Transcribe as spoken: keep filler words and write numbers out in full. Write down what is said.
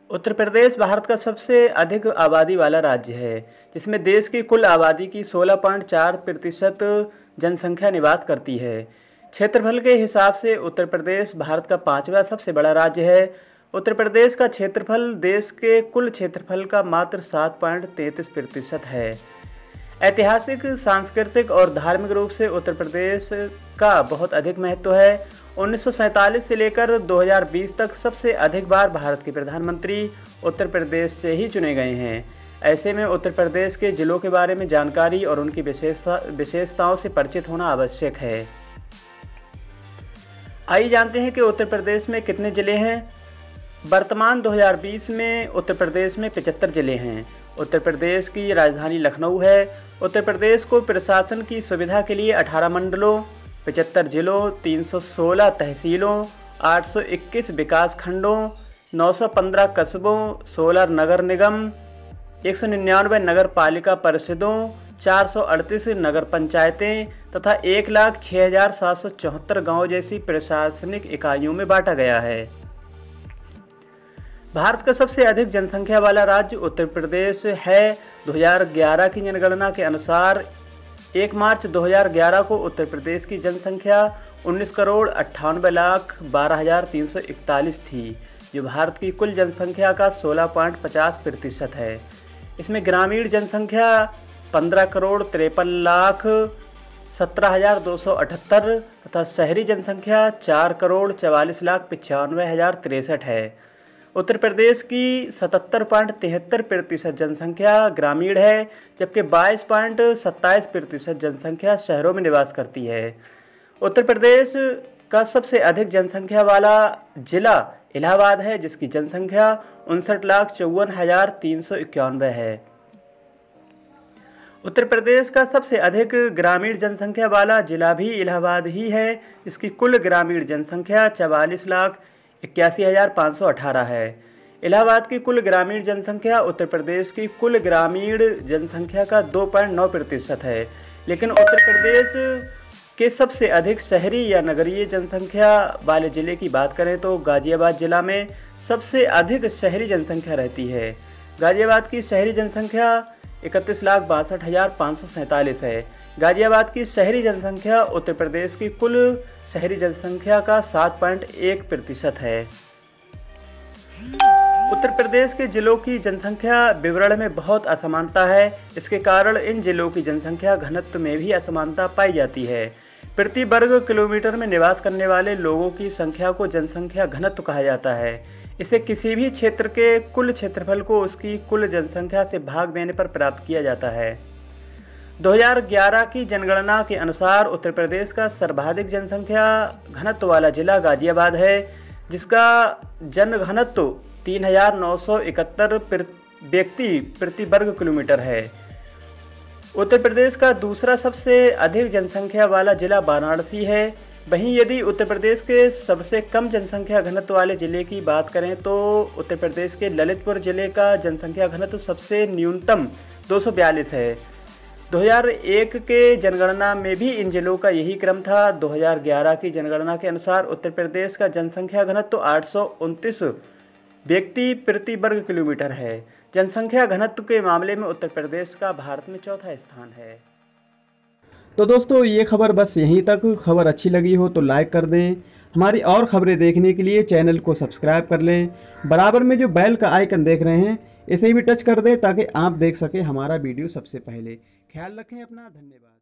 उत्तर प्रदेश भारत का सबसे अधिक आबादी वाला राज्य है, जिसमें देश की कुल आबादी की सोलह पॉइंट चार प्रतिशत जनसंख्या निवास करती है। क्षेत्रफल के हिसाब से उत्तर प्रदेश भारत का पांचवा सबसे बड़ा राज्य है। उत्तर प्रदेश का क्षेत्रफल देश के कुल क्षेत्रफल का मात्र सात पॉइंट तैंतीस प्रतिशत है। ऐतिहासिक, सांस्कृतिक और धार्मिक रूप से उत्तर प्रदेश का बहुत अधिक महत्व है। उन्नीस सौ सैंतालीस से लेकर दो हज़ार बीस तक सबसे अधिक बार भारत के प्रधानमंत्री उत्तर प्रदेश से ही चुने गए हैं। ऐसे में उत्तर प्रदेश के जिलों के बारे में जानकारी और उनकी विशेषता विशेषताओं से परिचित होना आवश्यक है। आइए जानते हैं कि उत्तर प्रदेश में कितने ज़िले हैं। वर्तमान दो हज़ार बीस में उत्तर प्रदेश में पचहत्तर ज़िले हैं। उत्तर प्रदेश की राजधानी लखनऊ है। उत्तर प्रदेश को प्रशासन की सुविधा के लिए अठारह मंडलों, पचहत्तर जिलों, तीन सौ सोलह तहसीलों, आठ सौ इक्कीस विकास खंडों, नौ सौ पंद्रह कस्बों, सोलह नगर निगम, एक सौ निन्यानवे नगर पालिका परिषदों, चार सौ अड़तीस नगर पंचायतें तथा एक लाख छः हज़ार सात सौ चौहत्तर गाँव जैसी प्रशासनिक इकाइयों में बांटा गया है। भारत का सबसे अधिक जनसंख्या वाला राज्य उत्तर प्रदेश है। दो हज़ार ग्यारह की जनगणना के अनुसार एक मार्च दो हज़ार ग्यारह को उत्तर प्रदेश की जनसंख्या उन्नीस करोड़ अट्ठानवे लाख बारह हज़ार तीन सौ इकतालीस थी, जो भारत की कुल जनसंख्या का सोलह पॉइंट पचास प्रतिशत है। इसमें ग्रामीण जनसंख्या पंद्रह करोड़ तिरपन लाख सत्रह हज़ार दो सौ अठहत्तर तथा शहरी जनसंख्या चार करोड़ चवालीस लाख पचानवे हज़ार तिरसठ है। उत्तर प्रदेश की सतहत्तर पॉइंट तिहत्तर प्रतिशत जनसंख्या ग्रामीण है, जबकि बाईस पॉइंट सत्ताईस प्रतिशत जनसंख्या शहरों में निवास करती है। उत्तर प्रदेश का सबसे अधिक जनसंख्या वाला जिला इलाहाबाद है, जिसकी जनसंख्या उनसठ लाख चौवन हज़ार तीन सौ इक्यानवे है। उत्तर प्रदेश का सबसे अधिक ग्रामीण जनसंख्या वाला जिला भी इलाहाबाद ही है, जिसकी कुल ग्रामीण जनसंख्या चवालीस लाख इक्यासी हज़ार पाँच सौ अठारह है। इलाहाबाद की कुल ग्रामीण जनसंख्या उत्तर प्रदेश की कुल ग्रामीण जनसंख्या का दो पॉइंट नौ प्रतिशत है। लेकिन उत्तर प्रदेश के सबसे अधिक शहरी या नगरीय जनसंख्या वाले ज़िले की बात करें तो गाज़ियाबाद जिला में सबसे अधिक शहरी जनसंख्या रहती है। गाज़ियाबाद की शहरी जनसंख्या इकतीस लाख बासठ हज़ार पाँच सौ सैंतालीस है। गाज़ियाबाद की शहरी जनसंख्या उत्तर प्रदेश की कुल शहरी जनसंख्या का सात पॉइंट एक प्रतिशत है। उत्तर प्रदेश के जिलों की जनसंख्या विवरण में बहुत असमानता है। इसके कारण इन जिलों की जनसंख्या घनत्व में भी असमानता पाई जाती है। प्रति वर्ग किलोमीटर में निवास करने वाले लोगों की संख्या को जनसंख्या घनत्व कहा जाता है। इसे किसी भी क्षेत्र के कुल क्षेत्रफल को उसकी कुल जनसंख्या से भाग देने पर प्राप्त किया जाता है। दो हज़ार ग्यारह की जनगणना के अनुसार उत्तर प्रदेश का सर्वाधिक जनसंख्या घनत्व वाला जिला गाज़ियाबाद है, जिसका जन घनत्व तीन हज़ार नौ सौ इकहत्तर व्यक्ति प्रति वर्ग किलोमीटर है। उत्तर प्रदेश का दूसरा सबसे अधिक जनसंख्या वाला जिला वाराणसी है। वहीं यदि उत्तर प्रदेश के सबसे कम जनसंख्या घनत्व वाले ज़िले की बात करें तो उत्तर प्रदेश के ललितपुर ज़िले का जनसंख्या घनत्व सबसे न्यूनतम दो सौ बयालीस है। दो हज़ार एक के जनगणना में भी इन जिलों का यही क्रम था। दो हज़ार ग्यारह की जनगणना के अनुसार उत्तर प्रदेश का जनसंख्या घनत्व आठ सौ उनतीस व्यक्ति प्रति वर्ग किलोमीटर है। जनसंख्या घनत्व के मामले में उत्तर प्रदेश का भारत में चौथा स्थान है। तो दोस्तों, ये खबर बस यहीं तक। खबर अच्छी लगी हो तो लाइक कर दें। हमारी और खबरें देखने के लिए चैनल को सब्सक्राइब कर लें। बराबर में जो बेल का आइकन देख रहे हैं, इसे भी टच कर दें ताकि आप देख सकें हमारा वीडियो सबसे पहले। ख्याल रखें अपना। धन्यवाद।